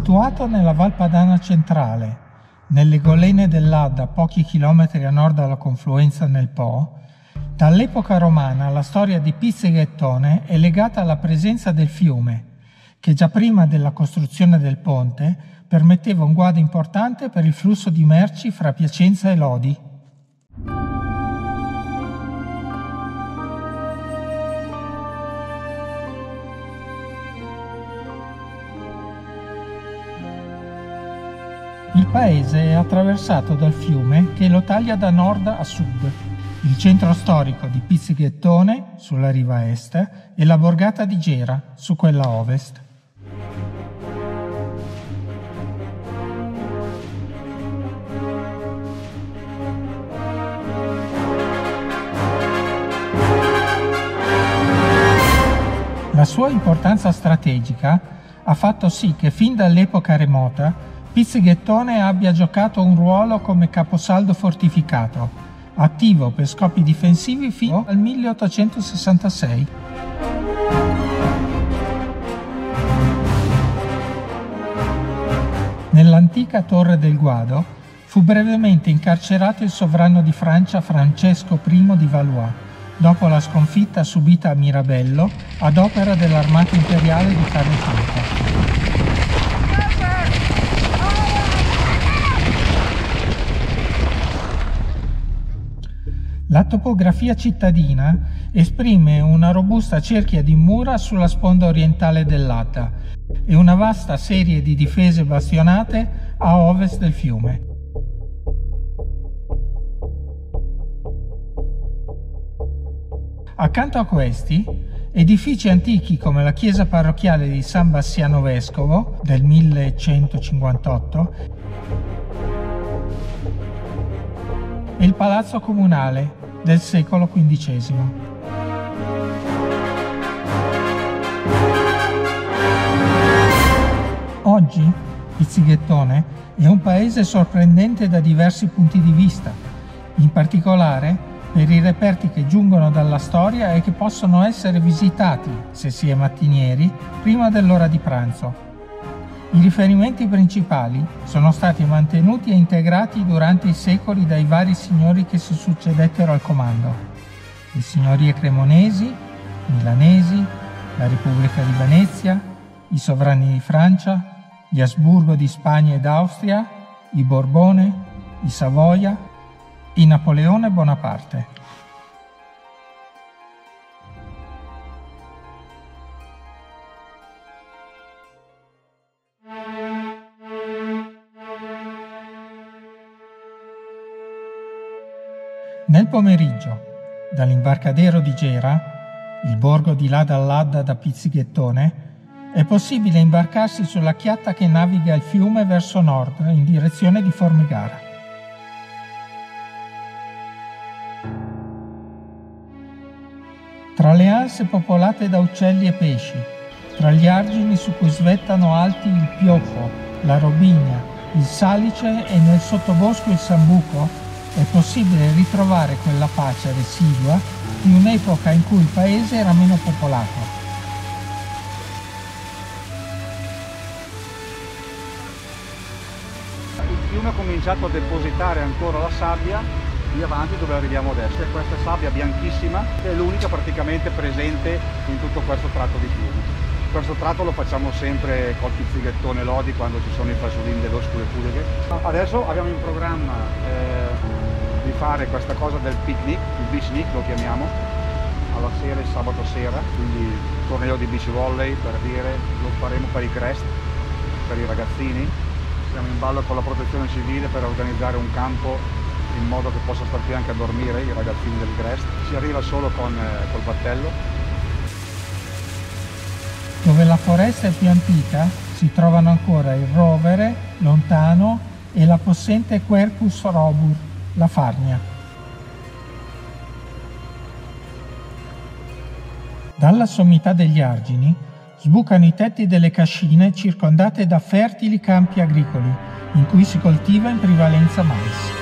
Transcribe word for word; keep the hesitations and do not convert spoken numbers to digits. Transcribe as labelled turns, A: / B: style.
A: Situato nella Val Padana centrale, nelle golene dell'Adda, a pochi chilometri a nord dalla confluenza nel Po, dall'epoca romana la storia di Pizzighettone è legata alla presenza del fiume, che già prima della costruzione del ponte permetteva un guado importante per il flusso di merci fra Piacenza e Lodi. Il paese è attraversato dal fiume che lo taglia da nord a sud. Il centro storico di Pizzighettone, sulla riva est, e la borgata di Gera, su quella ovest. La sua importanza strategica ha fatto sì che fin dall'epoca remota Pizzighettone abbia giocato un ruolo come caposaldo fortificato, attivo per scopi difensivi fino al milleottocentosessantasei. Nell'antica Torre del Guado fu brevemente incarcerato il sovrano di Francia Francesco I di Valois, dopo la sconfitta subita a Mirabello ad opera dell'armata imperiale di Carlo cinque. La topografia cittadina esprime una robusta cerchia di mura sulla sponda orientale dell'Adda e una vasta serie di difese bastionate a ovest del fiume. Accanto a questi, edifici antichi come la chiesa parrocchiale di San Bassiano Vescovo del millecentocinquantotto e il palazzo comunale del secolo quindicesimo. Oggi Pizzighettone è un paese sorprendente da diversi punti di vista, in particolare per i reperti che giungono dalla storia e che possono essere visitati, se si è mattinieri, prima dell'ora di pranzo. I riferimenti principali sono stati mantenuti e integrati durante i secoli dai vari signori che si succedettero al comando: le signorie cremonesi, milanesi, la Repubblica di Venezia, i sovrani di Francia, gli Asburgo di Spagna ed Austria, i Borbone, i Savoia, i Napoleone Bonaparte. Nel pomeriggio, dall'imbarcadero di Gera, il borgo di là dall'Adda da Pizzighettone, è possibile imbarcarsi sulla chiatta che naviga il fiume verso nord in direzione di Formigara. Tra le anse popolate da uccelli e pesci, tra gli argini su cui svettano alti il pioppo, la robigna, il salice e nel sottobosco il sambuco, è possibile ritrovare quella pace residua di un'epoca in cui il paese era meno popolato.
B: Il fiume ha cominciato a depositare ancora la sabbia lì avanti dove arriviamo adesso, e questa sabbia bianchissima è l'unica praticamente presente in tutto questo tratto di fiume. Questo tratto lo facciamo sempre col Pizzighettone Lodi quando ci sono i fasolini dell'Oscuro e Puleghe. Adesso abbiamo in programma eh, di fare questa cosa del picnic, il beachnik lo chiamiamo, alla sera, il sabato sera, quindi torneo di beach volley per dire, lo faremo per i crest, per i ragazzini. Siamo in ballo con la protezione civile per organizzare un campo in modo che possa star qui anche a dormire i ragazzini del crest. Si arriva solo con eh, col battello.
A: Dove la foresta è più antica si trovano ancora il rovere, lontano, e la possente Quercus robur, la farnia. Dalla sommità degli argini sbucano i tetti delle cascine circondate da fertili campi agricoli in cui si coltiva in prevalenza mais.